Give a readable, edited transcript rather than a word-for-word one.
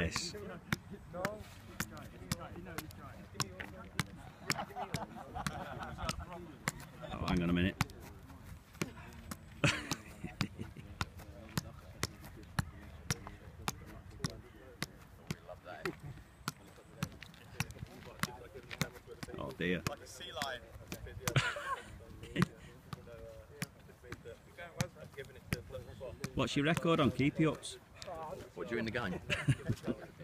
Nice. Oh, hang on a minute. Oh dear. Like a sea lion. What's your record on keepy ups? What, during the game?